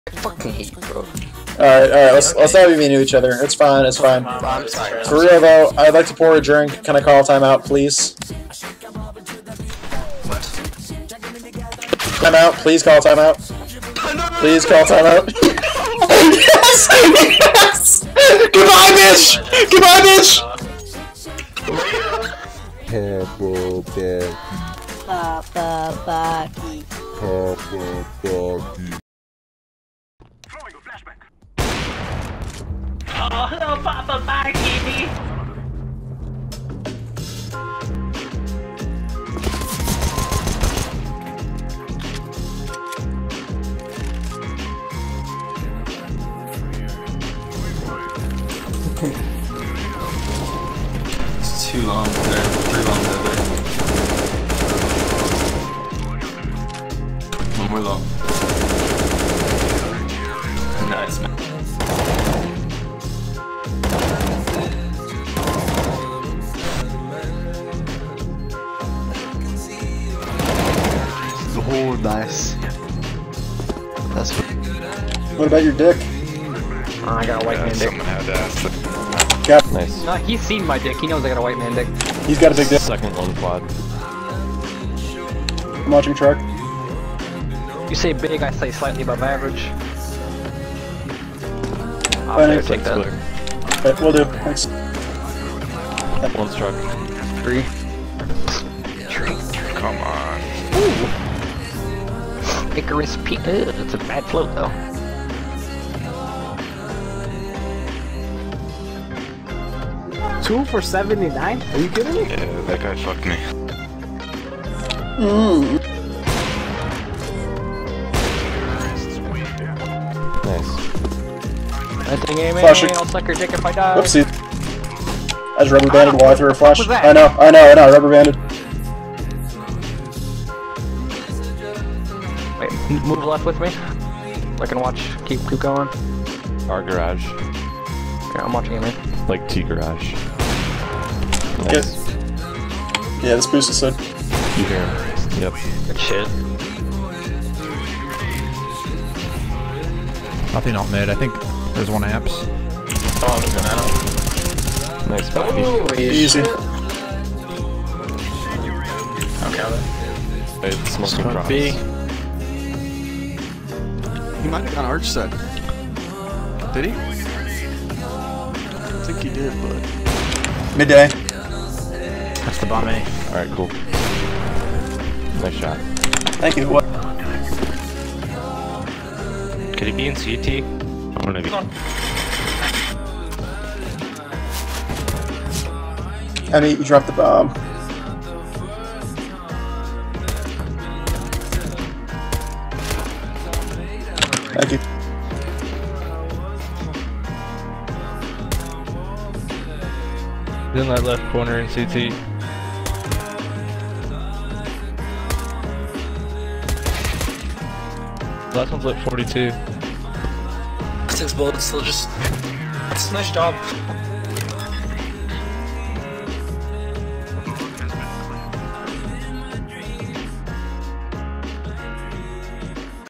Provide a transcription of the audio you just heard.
I fucking hate you, bro. Alright, let's not be mean to each other. It's fine, it's fine. I'm sorry. For real though, I'd like to pour a drink. Can I call a timeout, please? What? Timeout, please call a timeout. Please call a timeout. Yes! Yes! Goodbye, bitch! Goodbye, bitch! Papa Baki. Oh, hello, Papa Baki! It's too long there. Too long there. One more long. Nice, man. Oh, nice. That's What about your dick? Oh, I got a white man dick. Someone had to ask. Cap. Nice. No, he's seen my dick. He knows I got a white man dick. He's got a big dick. Second one quad. I'm watching truck. You say big, I say slightly above average. I'll Fine, take that. Okay, will do. Thanks. One struck. 3. Come on. Ooh. Icarus Peak. It's a bad float though. Two for 79? Are you kidding me? Yeah, that guy fucked me. Nice. That thing ain't me. Flash it. I'll suck your dick if I die. Whoopsie. I just rubber banded while I threw a flash. was that? I know, rubber banded. Wait, move left with me. I can watch. Keep going. Our garage. Yeah, I'm watching it, man. Like T garage. Nice. Yes. Yeah, this boost is good. You hear him. Yep. Good shit. Nothing on mid. I think there's one amps. Oh, I'm gonna. Nice, Baki. Easy. Okay, then. Hey, smoking cross. B. He might have got arch set. Did he? I think he did, but... Midday. That's the bomb A. Alright, cool. Nice shot. Thank you. What? Could he be in CT? I'm gonna be. Emmy, you dropped the bomb. Thank you. In that left corner in CT. Last one's lit 42. 6 bullets, so just. That's a nice job.